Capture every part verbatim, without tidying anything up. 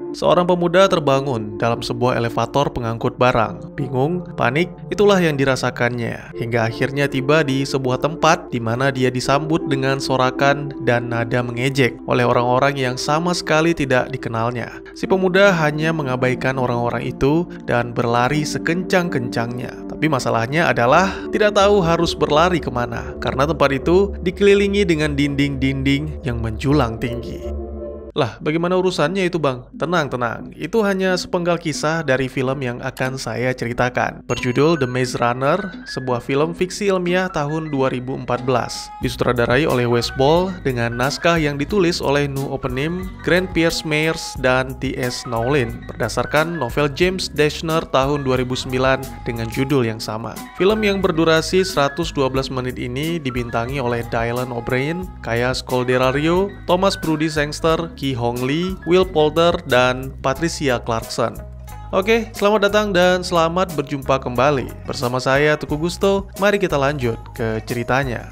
Seorang pemuda terbangun dalam sebuah elevator pengangkut barang. Bingung, panik, itulah yang dirasakannya. Hingga akhirnya tiba di sebuah tempat di mana dia disambut dengan sorakan dan nada mengejek oleh orang-orang yang sama sekali tidak dikenalnya. Si pemuda hanya mengabaikan orang-orang itu dan berlari sekencang-kencangnya. Tapi masalahnya adalah tidak tahu harus berlari kemana, karena tempat itu dikelilingi dengan dinding-dinding yang menjulang tinggi. Lah, bagaimana urusannya itu, Bang? Tenang, tenang. Itu hanya sepenggal kisah dari film yang akan saya ceritakan. Berjudul The Maze Runner, sebuah film fiksi ilmiah tahun dua ribu empat belas. Disutradarai oleh Wes Ball dengan naskah yang ditulis oleh Nu Opening, Grant Pierce Myers, dan T S Nowlin berdasarkan novel James Dashner tahun dua ribu sembilan dengan judul yang sama. Film yang berdurasi seratus dua belas menit ini dibintangi oleh Dylan O'Brien, Kaya Scodelario, Thomas Brodie Sangster, Ki Hong Lee, Will Poulter, dan Patricia Clarkson. Oke, selamat datang dan selamat berjumpa kembali bersama saya Teguh Gusto. Mari kita lanjut ke ceritanya.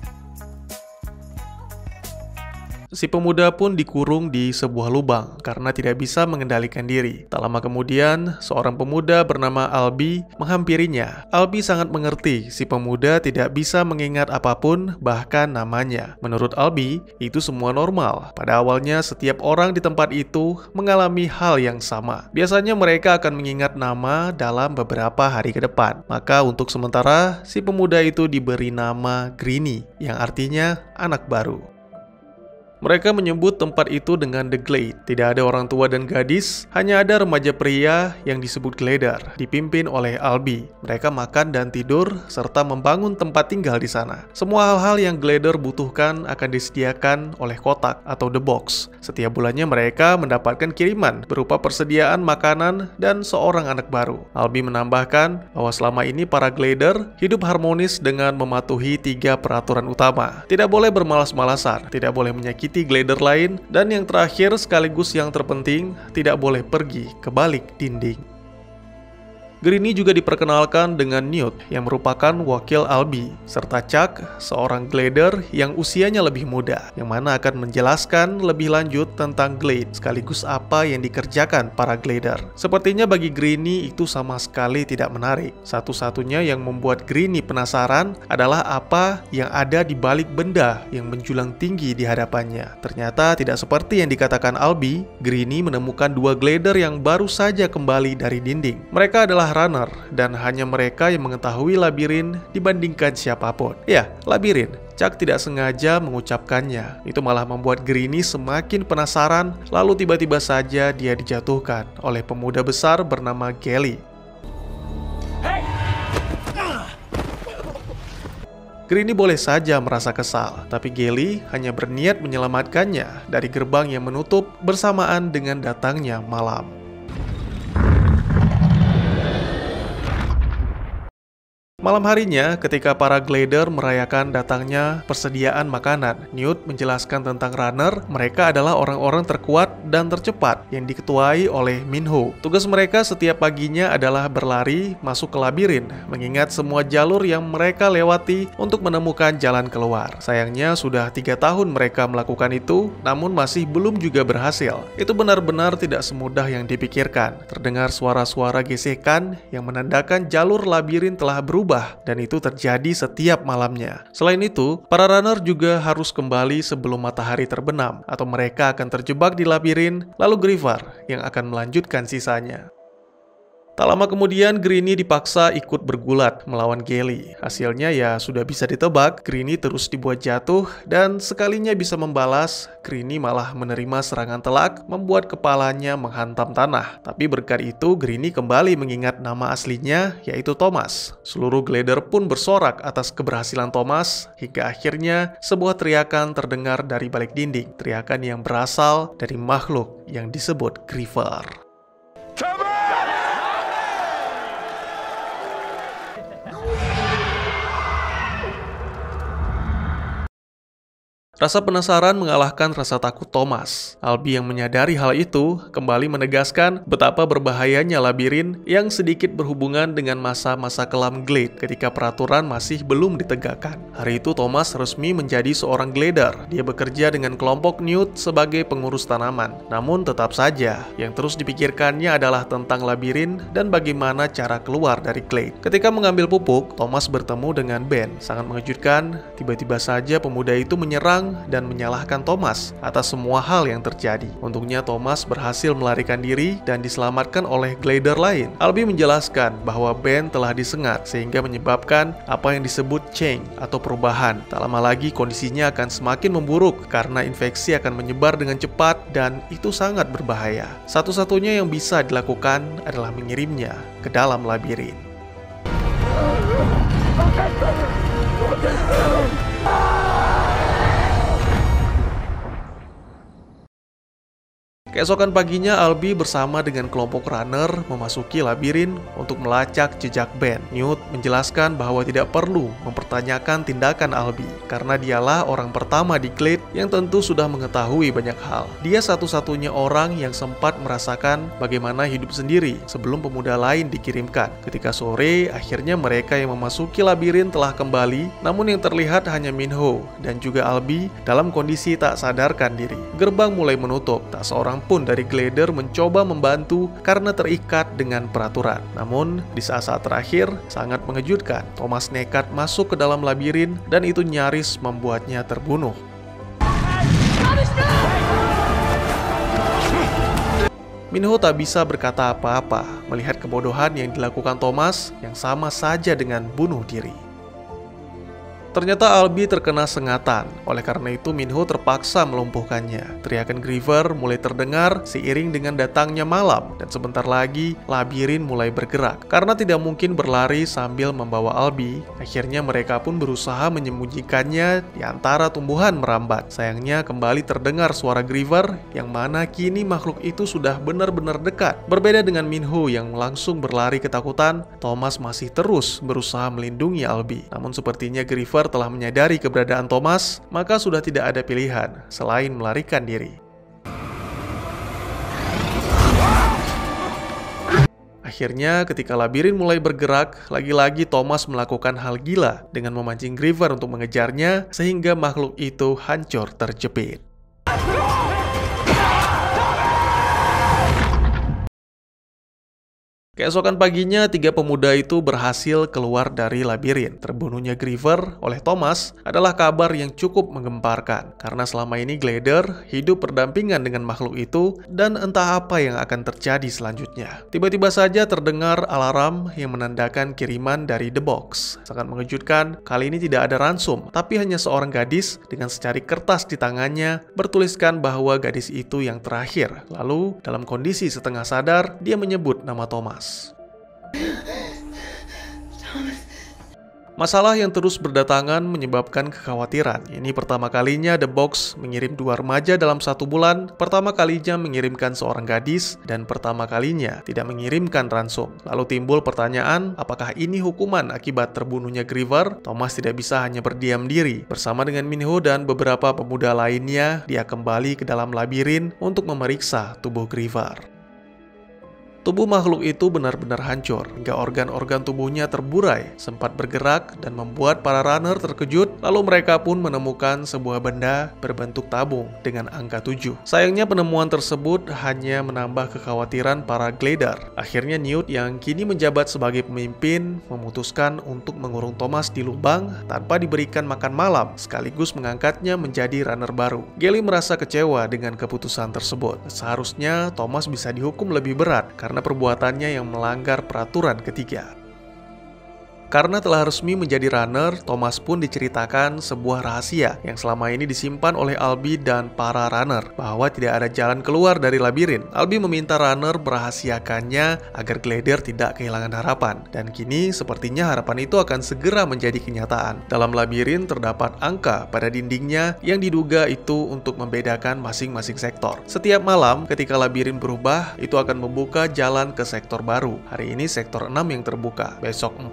Si pemuda pun dikurung di sebuah lubang karena tidak bisa mengendalikan diri. Tak lama kemudian, seorang pemuda bernama Albi menghampirinya. Albi sangat mengerti si pemuda tidak bisa mengingat apapun, bahkan namanya. Menurut Albi, itu semua normal. Pada awalnya, setiap orang di tempat itu mengalami hal yang sama. Biasanya mereka akan mengingat nama dalam beberapa hari ke depan. Maka untuk sementara, si pemuda itu diberi nama Greenie, yang artinya anak baru. Mereka menyebut tempat itu dengan The Glade. Tidak ada orang tua dan gadis, hanya ada remaja pria yang disebut Glider, dipimpin oleh Albi. Mereka makan dan tidur, serta membangun tempat tinggal di sana. Semua hal-hal yang Glider butuhkan akan disediakan oleh kotak atau The Box. Setiap bulannya mereka mendapatkan kiriman berupa persediaan makanan dan seorang anak baru. Albi menambahkan bahwa selama ini para Glider hidup harmonis dengan mematuhi tiga peraturan utama. Tidak boleh bermalas-malasan, tidak boleh menyakiti Glider lain, dan yang terakhir sekaligus yang terpenting, tidak boleh pergi ke balik dinding. Greenie juga diperkenalkan dengan Newt yang merupakan wakil Albi, serta Chuck, seorang Glider yang usianya lebih muda, yang mana akan menjelaskan lebih lanjut tentang Glade sekaligus apa yang dikerjakan para Glider. Sepertinya bagi Greenie itu sama sekali tidak menarik. Satu-satunya yang membuat Greenie penasaran adalah apa yang ada di balik benda yang menjulang tinggi di hadapannya. Ternyata tidak seperti yang dikatakan Albi. Greenie menemukan dua Glider yang baru saja kembali dari dinding. Mereka adalah runner, dan hanya mereka yang mengetahui labirin dibandingkan siapapun. Ya, labirin. Chuck tidak sengaja mengucapkannya. Itu malah membuat Greenie semakin penasaran, lalu tiba-tiba saja dia dijatuhkan oleh pemuda besar bernama Gelly. Greenie boleh saja merasa kesal, tapi Gelly hanya berniat menyelamatkannya dari gerbang yang menutup bersamaan dengan datangnya malam. Malam harinya, ketika para Glider merayakan datangnya persediaan makanan, Newt menjelaskan tentang runner. Mereka adalah orang-orang terkuat dan tercepat yang diketuai oleh Minho. Tugas mereka setiap paginya adalah berlari masuk ke labirin, mengingat semua jalur yang mereka lewati untuk menemukan jalan keluar. Sayangnya sudah tiga tahun mereka melakukan itu, namun masih belum juga berhasil. Itu benar-benar tidak semudah yang dipikirkan. Terdengar suara-suara gesekan yang menandakan jalur labirin telah berubah, dan itu terjadi setiap malamnya. Selain itu, para runner juga harus kembali sebelum matahari terbenam, atau mereka akan terjebak di labirin, lalu Griever yang akan melanjutkan sisanya. Tak lama kemudian, Greenie dipaksa ikut bergulat melawan Gelly. Hasilnya ya sudah bisa ditebak, Greenie terus dibuat jatuh, dan sekalinya bisa membalas, Greenie malah menerima serangan telak, membuat kepalanya menghantam tanah. Tapi berkat itu, Greenie kembali mengingat nama aslinya, yaitu Thomas. Seluruh Glider pun bersorak atas keberhasilan Thomas, hingga akhirnya sebuah teriakan terdengar dari balik dinding. Teriakan yang berasal dari makhluk yang disebut Griever. Rasa penasaran mengalahkan rasa takut Thomas. Albie yang menyadari hal itu kembali menegaskan betapa berbahayanya labirin yang sedikit berhubungan dengan masa-masa kelam Glade ketika peraturan masih belum ditegakkan. Hari itu Thomas resmi menjadi seorang Glader. Dia bekerja dengan kelompok Newt sebagai pengurus tanaman. Namun tetap saja, yang terus dipikirkannya adalah tentang labirin dan bagaimana cara keluar dari Glade. Ketika mengambil pupuk, Thomas bertemu dengan Ben. Sangat mengejutkan, tiba-tiba saja pemuda itu menyerang dan menyalahkan Thomas atas semua hal yang terjadi. Untungnya Thomas berhasil melarikan diri dan diselamatkan oleh Glader lain. Albie menjelaskan bahwa Ben telah disengat sehingga menyebabkan apa yang disebut change atau perubahan. Tak lama lagi kondisinya akan semakin memburuk karena infeksi akan menyebar dengan cepat dan itu sangat berbahaya. Satu-satunya yang bisa dilakukan adalah mengirimnya ke dalam labirin. Keesokan paginya, Albie bersama dengan kelompok runner memasuki labirin untuk melacak jejak Ben. Newt menjelaskan bahwa tidak perlu mempertanyakan tindakan Albie, karena dialah orang pertama di Glade yang tentu sudah mengetahui banyak hal. Dia satu-satunya orang yang sempat merasakan bagaimana hidup sendiri sebelum pemuda lain dikirimkan. Ketika sore, akhirnya mereka yang memasuki labirin telah kembali, namun yang terlihat hanya Minho dan juga Albie dalam kondisi tak sadarkan diri. Gerbang mulai menutup, tak seorang pun dari Glader mencoba membantu karena terikat dengan peraturan. Namun, di saat-saat terakhir, sangat mengejutkan. Thomas nekat masuk ke dalam labirin dan itu nyaris membuatnya terbunuh. Minho tak bisa berkata apa-apa melihat kebodohan yang dilakukan Thomas yang sama saja dengan bunuh diri. Ternyata Albie terkena sengatan, oleh karena itu Minho terpaksa melumpuhkannya. Teriakan Griever mulai terdengar seiring dengan datangnya malam, dan sebentar lagi labirin mulai bergerak. Karena tidak mungkin berlari sambil membawa Albie, akhirnya mereka pun berusaha menyembunyikannya di antara tumbuhan merambat. Sayangnya kembali terdengar suara Griever, yang mana kini makhluk itu sudah benar-benar dekat. Berbeda dengan Minho yang langsung berlari ketakutan, Thomas masih terus berusaha melindungi Albie. Namun sepertinya Griever telah menyadari keberadaan Thomas, maka sudah tidak ada pilihan selain melarikan diri. Akhirnya, ketika labirin mulai bergerak, lagi-lagi Thomas melakukan hal gila dengan memancing Griever untuk mengejarnya, sehingga makhluk itu hancur terjepit. Keesokan paginya, tiga pemuda itu berhasil keluar dari labirin. Terbunuhnya Griever oleh Thomas adalah kabar yang cukup menggemparkan, karena selama ini Glader hidup berdampingan dengan makhluk itu, dan entah apa yang akan terjadi selanjutnya. Tiba-tiba saja terdengar alarm yang menandakan kiriman dari The Box. Sangat mengejutkan, kali ini tidak ada ransom, tapi hanya seorang gadis dengan secari kertas di tangannya bertuliskan bahwa gadis itu yang terakhir. Lalu, dalam kondisi setengah sadar, dia menyebut nama Thomas. Masalah yang terus berdatangan menyebabkan kekhawatiran. Ini pertama kalinya The Box mengirim dua remaja dalam satu bulan, pertama kalinya mengirimkan seorang gadis, dan pertama kalinya tidak mengirimkan ransom. Lalu timbul pertanyaan, apakah ini hukuman akibat terbunuhnya Griever? Thomas tidak bisa hanya berdiam diri. Bersama dengan Minho dan beberapa pemuda lainnya, dia kembali ke dalam labirin untuk memeriksa tubuh Griever. Tubuh makhluk itu benar-benar hancur, hingga organ-organ tubuhnya terburai, sempat bergerak dan membuat para runner terkejut, lalu mereka pun menemukan sebuah benda berbentuk tabung dengan angka tujuh. Sayangnya penemuan tersebut hanya menambah kekhawatiran para Glader. Akhirnya Newt yang kini menjabat sebagai pemimpin memutuskan untuk mengurung Thomas di lubang tanpa diberikan makan malam, sekaligus mengangkatnya menjadi runner baru. Gally merasa kecewa dengan keputusan tersebut. Seharusnya Thomas bisa dihukum lebih berat karena karena perbuatannya yang melanggar peraturan ketiga. Karena telah resmi menjadi runner, Thomas pun diceritakan sebuah rahasia yang selama ini disimpan oleh Albie dan para runner, bahwa tidak ada jalan keluar dari labirin. Albie meminta runner merahasiakannya agar Glader tidak kehilangan harapan, dan kini sepertinya harapan itu akan segera menjadi kenyataan. Dalam labirin terdapat angka pada dindingnya yang diduga itu untuk membedakan masing-masing sektor. Setiap malam ketika labirin berubah, itu akan membuka jalan ke sektor baru. Hari ini sektor enam yang terbuka, besok empat, lalu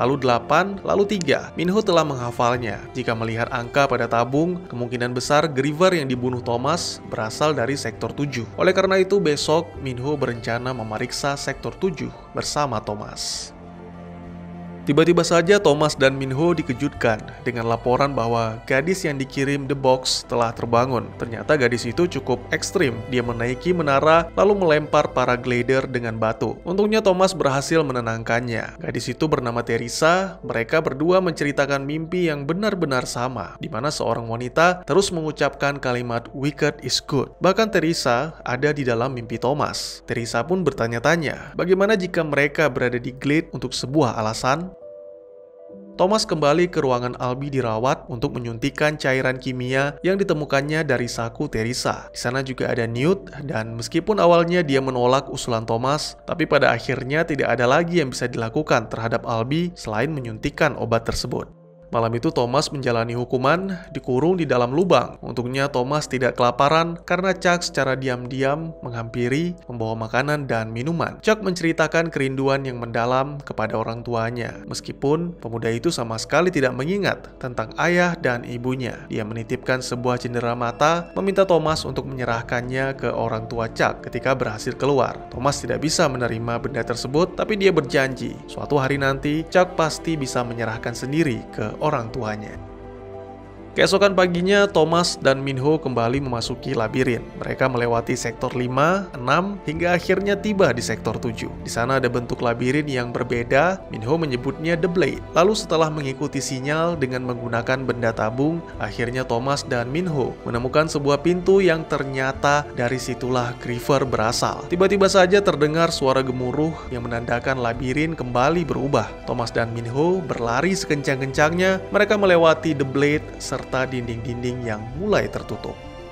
lalu delapan, lalu tiga. Minho telah menghafalnya. Jika melihat angka pada tabung, kemungkinan besar Griever yang dibunuh Thomas berasal dari sektor tujuh. Oleh karena itu, besok Minho berencana memeriksa sektor tujuh bersama Thomas. Tiba-tiba saja Thomas dan Minho dikejutkan dengan laporan bahwa gadis yang dikirim The Box telah terbangun. Ternyata gadis itu cukup ekstrim. Dia menaiki menara lalu melempar para glider dengan batu. Untungnya Thomas berhasil menenangkannya. Gadis itu bernama Teresa. Mereka berdua menceritakan mimpi yang benar-benar sama, di mana seorang wanita terus mengucapkan kalimat "wicked is good". Bahkan Teresa ada di dalam mimpi Thomas. Teresa pun bertanya-tanya, bagaimana jika mereka berada di Glade untuk sebuah alasan? Thomas kembali ke ruangan Albie dirawat untuk menyuntikkan cairan kimia yang ditemukannya dari saku Teresa. Di sana juga ada Newt, dan meskipun awalnya dia menolak usulan Thomas, tapi pada akhirnya tidak ada lagi yang bisa dilakukan terhadap Albie selain menyuntikkan obat tersebut. Malam itu Thomas menjalani hukuman, dikurung di dalam lubang. Untungnya Thomas tidak kelaparan karena Chuck secara diam-diam menghampiri, membawa makanan dan minuman. Chuck menceritakan kerinduan yang mendalam kepada orang tuanya. Meskipun pemuda itu sama sekali tidak mengingat tentang ayah dan ibunya. Dia menitipkan sebuah cendera mata, meminta Thomas untuk menyerahkannya ke orang tua Chuck ketika berhasil keluar. Thomas tidak bisa menerima benda tersebut, tapi dia berjanji suatu hari nanti Chuck pasti bisa menyerahkan sendiri ke orang tuanya. Keesokan paginya, Thomas dan Minho kembali memasuki labirin. Mereka melewati sektor lima, enam, hingga akhirnya tiba di sektor tujuh. Di sana ada bentuk labirin yang berbeda, Minho menyebutnya The Blade. Lalu setelah mengikuti sinyal dengan menggunakan benda tabung, akhirnya Thomas dan Minho menemukan sebuah pintu yang ternyata dari situlah Griever berasal. Tiba-tiba saja terdengar suara gemuruh yang menandakan labirin kembali berubah. Thomas dan Minho berlari sekencang-kencangnya, mereka melewati The Blade serta serta dinding-dinding yang mulai tertutup.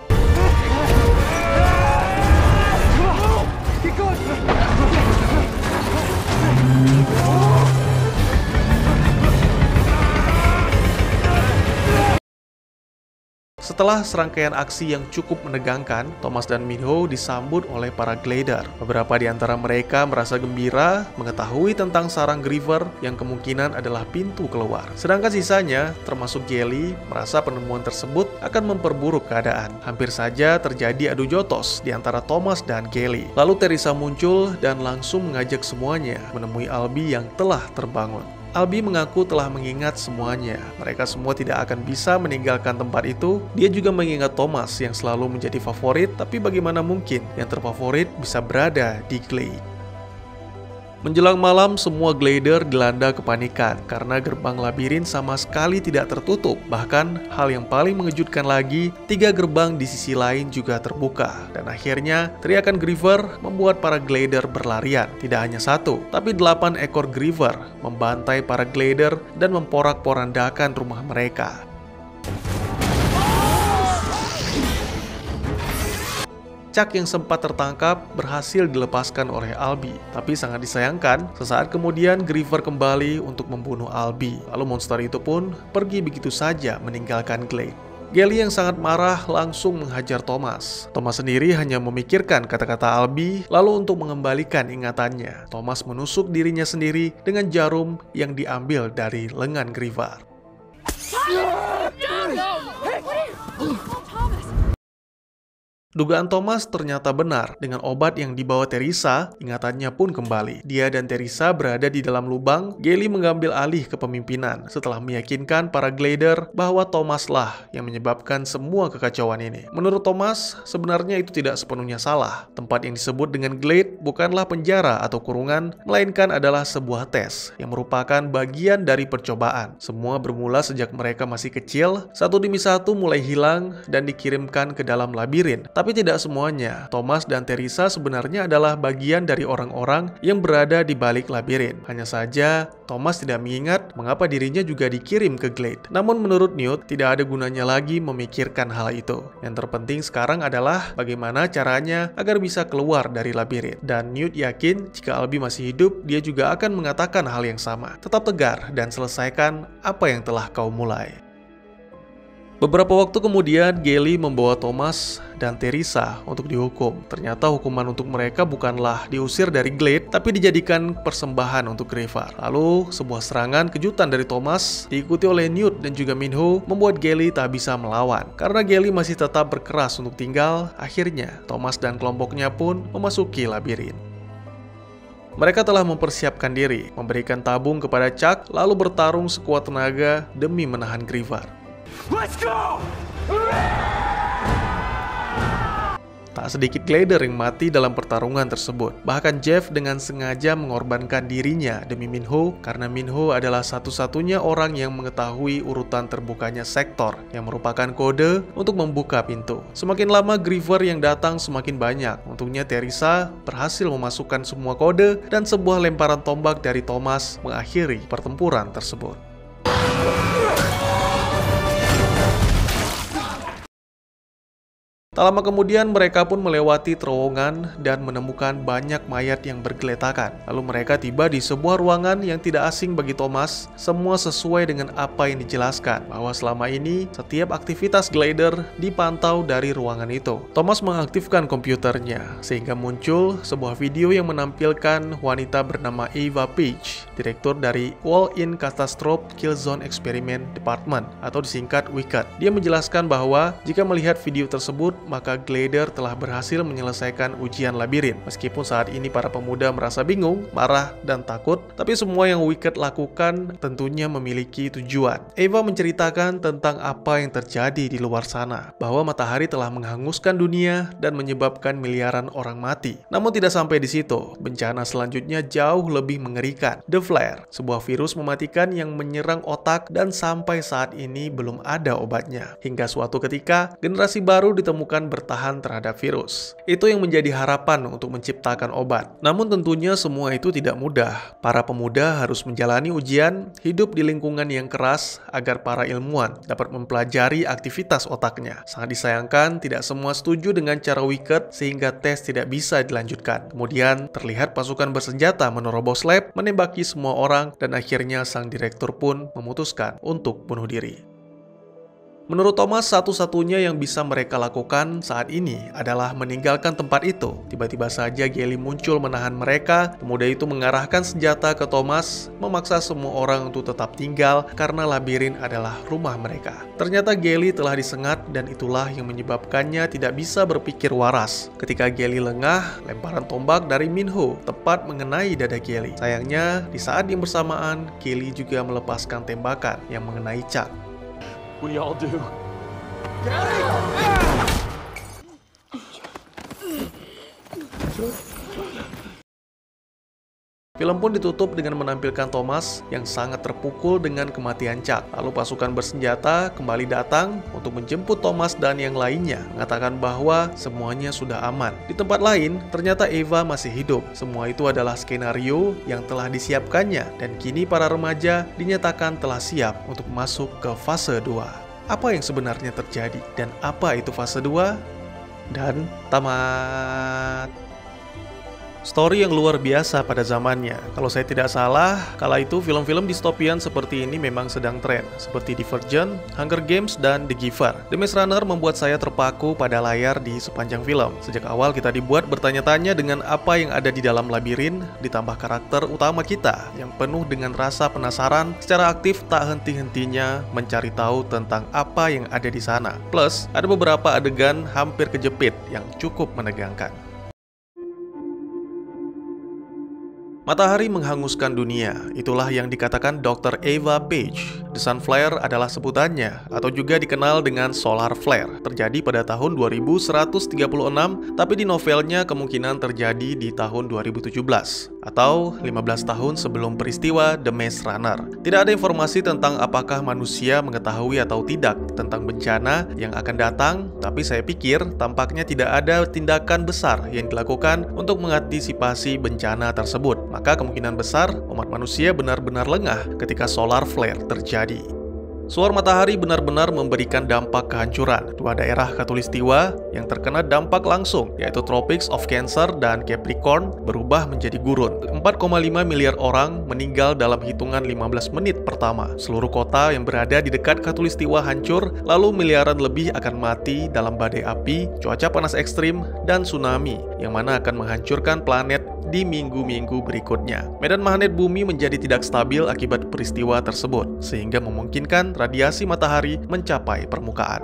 Setelah serangkaian aksi yang cukup menegangkan, Thomas dan Minho disambut oleh para glider. Beberapa di antara mereka merasa gembira mengetahui tentang sarang Griever yang kemungkinan adalah pintu keluar. Sedangkan sisanya, termasuk Gelly, merasa penemuan tersebut akan memperburuk keadaan. Hampir saja terjadi adu jotos di antara Thomas dan Gelly. Lalu Teresa muncul dan langsung mengajak semuanya menemui Albie yang telah terbangun. Albie mengaku telah mengingat semuanya. Mereka semua tidak akan bisa meninggalkan tempat itu. Dia juga mengingat Thomas yang selalu menjadi favorit, tapi bagaimana mungkin yang terfavorit bisa berada di Glade? Menjelang malam, semua glider dilanda kepanikan karena gerbang labirin sama sekali tidak tertutup. Bahkan, hal yang paling mengejutkan lagi, tiga gerbang di sisi lain juga terbuka. Dan akhirnya, teriakan Griever membuat para glider berlarian. Tidak hanya satu, tapi delapan ekor Griever membantai para glider dan memporak-porandakan rumah mereka. Chuck yang sempat tertangkap berhasil dilepaskan oleh Albie. Tapi sangat disayangkan, sesaat kemudian Griever kembali untuk membunuh Albie. Lalu monster itu pun pergi begitu saja meninggalkan Glade. Gelly yang sangat marah langsung menghajar Thomas. Thomas sendiri hanya memikirkan kata-kata Albie, lalu untuk mengembalikan ingatannya, Thomas menusuk dirinya sendiri dengan jarum yang diambil dari lengan Griever. Dugaan Thomas ternyata benar. Dengan obat yang dibawa Teresa, ingatannya pun kembali. Dia dan Teresa berada di dalam lubang. Gelly mengambil alih kepemimpinan setelah meyakinkan para glider bahwa Thomaslah yang menyebabkan semua kekacauan ini. Menurut Thomas, sebenarnya itu tidak sepenuhnya salah. Tempat yang disebut dengan Glade bukanlah penjara atau kurungan, melainkan adalah sebuah tes yang merupakan bagian dari percobaan. Semua bermula sejak mereka masih kecil, satu demi satu mulai hilang dan dikirimkan ke dalam labirin. Tapi tidak semuanya. Thomas dan Teresa sebenarnya adalah bagian dari orang-orang yang berada di balik labirin. Hanya saja, Thomas tidak mengingat mengapa dirinya juga dikirim ke Glade. Namun menurut Newt, tidak ada gunanya lagi memikirkan hal itu. Yang terpenting sekarang adalah bagaimana caranya agar bisa keluar dari labirin. Dan Newt yakin jika Albie masih hidup, dia juga akan mengatakan hal yang sama. Tetap tegar dan selesaikan apa yang telah kau mulai. Beberapa waktu kemudian, Gally membawa Thomas dan Teresa untuk dihukum. Ternyata hukuman untuk mereka bukanlah diusir dari Glade, tapi dijadikan persembahan untuk Grayvar. Lalu, sebuah serangan kejutan dari Thomas, diikuti oleh Newt dan juga Minho, membuat Gally tak bisa melawan. Karena Gally masih tetap berkeras untuk tinggal, akhirnya Thomas dan kelompoknya pun memasuki labirin. Mereka telah mempersiapkan diri, memberikan tabung kepada Chuck, lalu bertarung sekuat tenaga demi menahan Grayvar. Let's go! Tak sedikit glider yang mati dalam pertarungan tersebut. Bahkan Jeff dengan sengaja mengorbankan dirinya demi Minho, karena Minho adalah satu-satunya orang yang mengetahui urutan terbukanya sektor, yang merupakan kode untuk membuka pintu. Semakin lama Grayvar yang datang semakin banyak. Untungnya Teresa berhasil memasukkan semua kode, dan sebuah lemparan tombak dari Thomas mengakhiri pertempuran tersebut. Tak lama kemudian mereka pun melewati terowongan dan menemukan banyak mayat yang bergeletakan. Lalu mereka tiba di sebuah ruangan yang tidak asing bagi Thomas. Semua sesuai dengan apa yang dijelaskan, bahwa selama ini setiap aktivitas glider dipantau dari ruangan itu. Thomas mengaktifkan komputernya sehingga muncul sebuah video yang menampilkan wanita bernama Eva Page, direktur dari Wall-In Catastrophe Kill Zone Experiment Department atau disingkat W I C A D. Dia menjelaskan bahwa jika melihat video tersebut, maka glider telah berhasil menyelesaikan ujian labirin. Meskipun saat ini para pemuda merasa bingung, marah, dan takut, tapi semua yang W I C A D lakukan tentunya memiliki tujuan. Eva menceritakan tentang apa yang terjadi di luar sana, bahwa matahari telah menghanguskan dunia dan menyebabkan miliaran orang mati. Namun tidak sampai di situ, bencana selanjutnya jauh lebih mengerikan. The Flare, sebuah virus mematikan yang menyerang otak dan sampai saat ini belum ada obatnya. Hingga suatu ketika, generasi baru ditemukan bertahan terhadap virus. Itu yang menjadi harapan untuk menciptakan obat. Namun tentunya semua itu tidak mudah. Para pemuda harus menjalani ujian, hidup di lingkungan yang keras agar para ilmuwan dapat mempelajari aktivitas otaknya. Sangat disayangkan tidak semua setuju dengan cara W I C A D sehingga tes tidak bisa dilanjutkan. Kemudian terlihat pasukan bersenjata menerobos lab, menembaki semua orang, dan akhirnya sang direktur pun memutuskan untuk bunuh diri. Menurut Thomas, satu-satunya yang bisa mereka lakukan saat ini adalah meninggalkan tempat itu. Tiba-tiba saja Gally muncul menahan mereka. Pemuda itu mengarahkan senjata ke Thomas, memaksa semua orang untuk tetap tinggal karena labirin adalah rumah mereka. Ternyata Gally telah disengat dan itulah yang menyebabkannya tidak bisa berpikir waras. Ketika Gally lengah, lemparan tombak dari Minho tepat mengenai dada Gally. Sayangnya, di saat yang bersamaan, Gally juga melepaskan tembakan yang mengenai Chuck. We all do. Film pun ditutup dengan menampilkan Thomas yang sangat terpukul dengan kematian Chuck. Lalu pasukan bersenjata kembali datang untuk menjemput Thomas dan yang lainnya, mengatakan bahwa semuanya sudah aman. Di tempat lain, ternyata Eva masih hidup. Semua itu adalah skenario yang telah disiapkannya, dan kini para remaja dinyatakan telah siap untuk masuk ke fase dua. Apa yang sebenarnya terjadi dan apa itu fase dua? Dan tamat. Story yang luar biasa pada zamannya. Kalau saya tidak salah, kala itu film-film distopian seperti ini memang sedang tren, seperti Divergent, Hunger Games, dan The Giver. The Maze Runner membuat saya terpaku pada layar di sepanjang film. Sejak awal kita dibuat bertanya-tanya dengan apa yang ada di dalam labirin, ditambah karakter utama kita yang penuh dengan rasa penasaran, secara aktif tak henti-hentinya mencari tahu tentang apa yang ada di sana. Plus, ada beberapa adegan hampir kejepit yang cukup menegangkan. Matahari menghanguskan dunia, itulah yang dikatakan dokter Eva Page. The Sun Flare adalah sebutannya, atau juga dikenal dengan Solar Flare. Terjadi pada tahun dua ribu seratus tiga puluh enam, tapi di novelnya kemungkinan terjadi di tahun dua ribu tujuh belas, atau lima belas tahun sebelum peristiwa The Maze Runner. Tidak ada informasi tentang apakah manusia mengetahui atau tidak tentang bencana yang akan datang, tapi saya pikir tampaknya tidak ada tindakan besar yang dilakukan untuk mengantisipasi bencana tersebut. Maka kemungkinan besar umat manusia benar-benar lengah ketika solar flare terjadi. Suar matahari benar-benar memberikan dampak kehancuran. Dua daerah khatulistiwa yang terkena dampak langsung, yaitu Tropics of Cancer dan Capricorn, berubah menjadi gurun. empat koma lima miliar orang meninggal dalam hitungan lima belas menit pertama. Seluruh kota yang berada di dekat khatulistiwa hancur, lalu miliaran lebih akan mati dalam badai api, cuaca panas ekstrim, dan tsunami, yang mana akan menghancurkan planet di minggu-minggu berikutnya. Medan magnet bumi menjadi tidak stabil akibat peristiwa tersebut, sehingga memungkinkan radiasi matahari mencapai permukaan.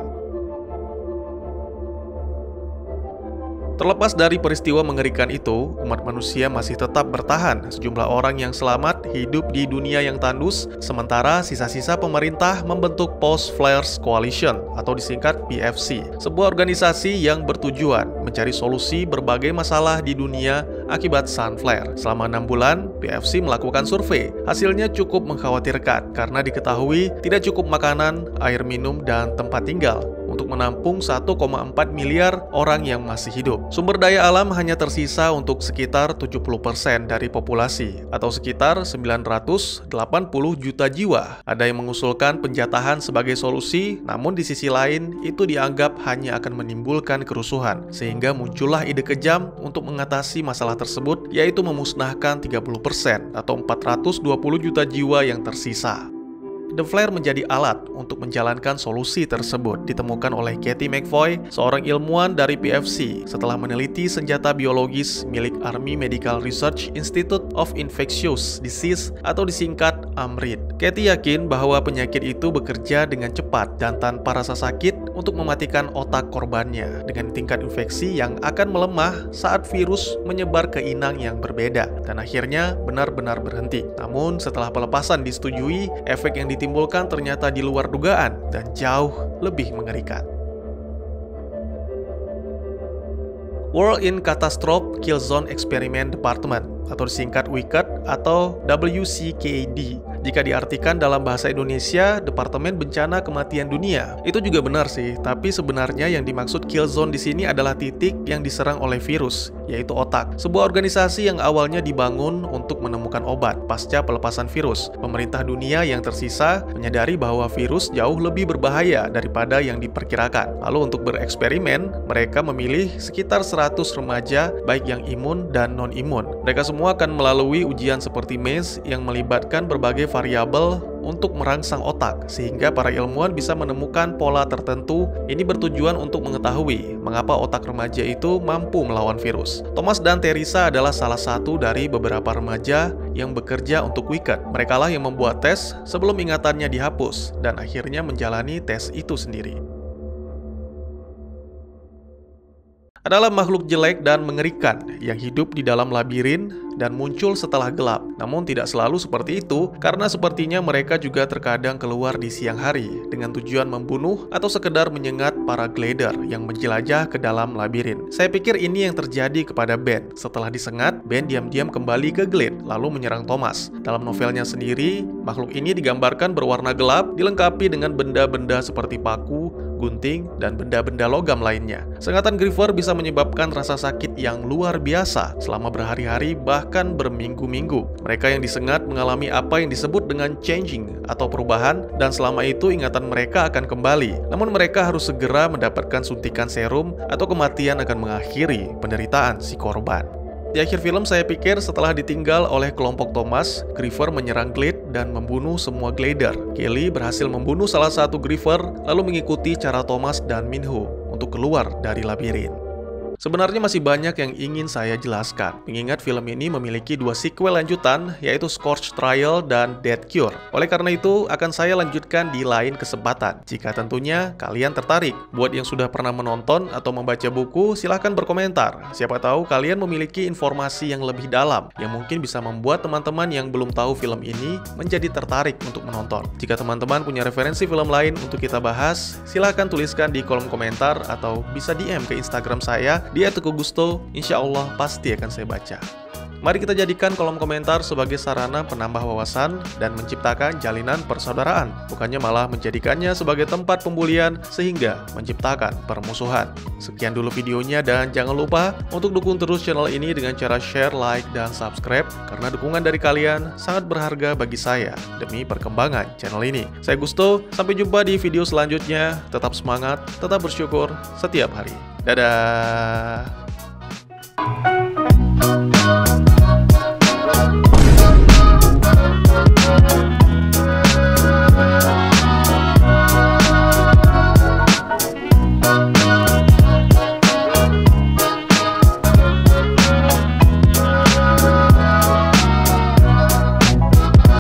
Terlepas dari peristiwa mengerikan itu, umat manusia masih tetap bertahan. Sejumlah orang yang selamat hidup di dunia yang tandus, sementara sisa-sisa pemerintah membentuk Post Flares Coalition atau disingkat P F C, sebuah organisasi yang bertujuan mencari solusi berbagai masalah di dunia akibat sun flare. Selama enam bulan, P F C melakukan survei. Hasilnya cukup mengkhawatirkan karena diketahui tidak cukup makanan, air minum, dan tempat tinggal untuk menampung satu koma empat miliar orang yang masih hidup. Sumber daya alam hanya tersisa untuk sekitar tujuh puluh persen dari populasi, atau sekitar sembilan ratus delapan puluh juta jiwa. Ada yang mengusulkan penjatahan sebagai solusi, namun di sisi lain itu dianggap hanya akan menimbulkan kerusuhan, sehingga muncullah ide kejam untuk mengatasi masalah tersebut, yaitu memusnahkan tiga puluh persen atau empat ratus dua puluh juta jiwa yang tersisa. The Flare menjadi alat untuk menjalankan solusi tersebut, ditemukan oleh Kathy McFoy, seorang ilmuwan dari P F C, setelah meneliti senjata biologis milik Army Medical Research Institute of Infectious Disease atau disingkat A M R I D. Kathy yakin bahwa penyakit itu bekerja dengan cepat dan tanpa rasa sakit untuk mematikan otak korbannya dengan tingkat infeksi yang akan melemah saat virus menyebar ke inang yang berbeda dan akhirnya benar-benar berhenti. Namun setelah pelepasan disetujui, efek yang ditimbulkan ternyata di luar dugaan dan jauh lebih mengerikan. World in Catastrophe Kill Zone Experiment Department atau disingkat W C D atau W C K D. Jika diartikan dalam bahasa Indonesia, Departemen Bencana Kematian Dunia. Itu juga benar sih, tapi sebenarnya yang dimaksud kill zone di sini adalah titik yang diserang oleh virus, yaitu otak. Sebuah organisasi yang awalnya dibangun untuk menemukan obat pasca pelepasan virus. Pemerintah dunia yang tersisa menyadari bahwa virus jauh lebih berbahaya daripada yang diperkirakan. Lalu untuk bereksperimen, mereka memilih sekitar seratus remaja, baik yang imun dan non-imun. Mereka semua akan melalui ujian seperti maze yang melibatkan berbagai variabel untuk merangsang otak, sehingga para ilmuwan bisa menemukan pola tertentu. Ini bertujuan untuk mengetahui mengapa otak remaja itu mampu melawan virus. Thomas dan Teresa adalah salah satu dari beberapa remaja yang bekerja untuk W C D. Merekalah yang membuat tes sebelum ingatannya dihapus dan akhirnya menjalani tes itu sendiri. Adalah makhluk jelek dan mengerikan yang hidup di dalam labirin dan muncul setelah gelap. Namun tidak selalu seperti itu, karena sepertinya mereka juga terkadang keluar di siang hari dengan tujuan membunuh atau sekedar menyengat para glider yang menjelajah ke dalam labirin. Saya pikir ini yang terjadi kepada Ben. Setelah disengat, Ben diam-diam kembali ke glade lalu menyerang Thomas. Dalam novelnya sendiri, makhluk ini digambarkan berwarna gelap, dilengkapi dengan benda-benda seperti paku, gunting, dan benda-benda logam lainnya. Sengatan Griever bisa menyebabkan rasa sakit yang luar biasa selama berhari-hari bahkan berminggu-minggu. Mereka yang disengat mengalami apa yang disebut dengan changing atau perubahan, dan selama itu ingatan mereka akan kembali. Namun mereka harus segera mendapatkan suntikan serum atau kematian akan mengakhiri penderitaan si korban. Di akhir film, saya pikir setelah ditinggal oleh kelompok Thomas, Griever menyerang Glade dan membunuh semua glider. Kelly berhasil membunuh salah satu Griever, lalu mengikuti cara Thomas dan Minho untuk keluar dari labirin. Sebenarnya masih banyak yang ingin saya jelaskan, mengingat film ini memiliki dua sequel lanjutan, yaitu Scorch Trial dan Dead Cure. Oleh karena itu, akan saya lanjutkan di lain kesempatan, jika tentunya kalian tertarik. Buat yang sudah pernah menonton atau membaca buku, silahkan berkomentar. Siapa tahu kalian memiliki informasi yang lebih dalam, yang mungkin bisa membuat teman-teman yang belum tahu film ini menjadi tertarik untuk menonton. Jika teman-teman punya referensi film lain untuk kita bahas, silahkan tuliskan di kolom komentar atau bisa D M ke Instagram saya di at teguh gusto. Insya Allah pasti akan saya baca. Mari kita jadikan kolom komentar sebagai sarana penambah wawasan dan menciptakan jalinan persaudaraan, bukannya malah menjadikannya sebagai tempat pembulian sehingga menciptakan permusuhan. Sekian dulu videonya dan jangan lupa untuk dukung terus channel ini dengan cara share, like, dan subscribe karena dukungan dari kalian sangat berharga bagi saya demi perkembangan channel ini. Saya Gusto, sampai jumpa di video selanjutnya. Tetap semangat, tetap bersyukur setiap hari. Dadah!